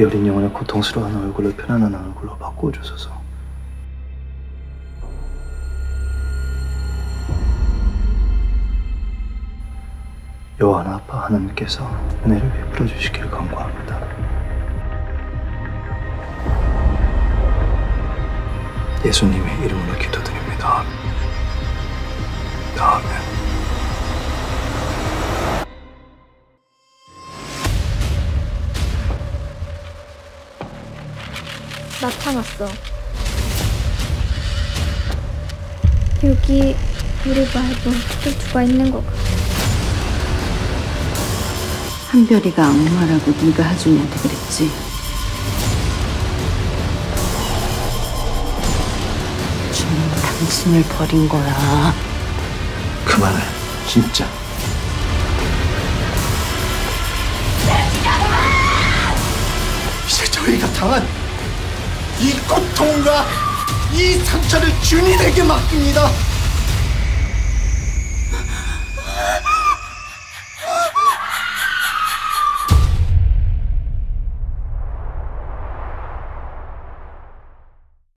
여린 영혼의 고통스러운 얼굴을 편안한 얼굴로 바꿔주소서. 여호와 아빠 하나님께서 은혜를 베풀어 주시기를 간구합니다. 예수님의 이름으로 기도드립니다. 아멘. 나타났어. 여기 우리 말고 또 누가 있는 것 같아. 한별이가 악마라고 네가 하준이한테 그랬지? 주님 당신을 버린 거야. 그만해, 진짜. 이제 저희가 당한 이 고통과 이 상처를 주님에게 맡깁니다.